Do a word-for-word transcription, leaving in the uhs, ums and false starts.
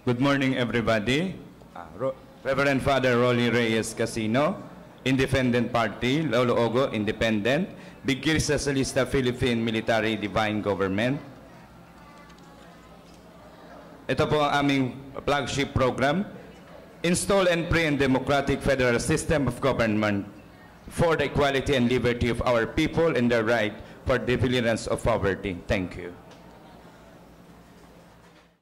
Good morning, everybody. Uh, Ro Reverend Father Rolly Reyes Casino, Independent Party, Lolo Ogo, Independent, Bigil Socialista Philippine Military Divine Government. Ito po ang aming flagship program, Install and Free and Democratic Federal System of Government for the equality and liberty of our people and the right for deliverance of poverty. Thank you.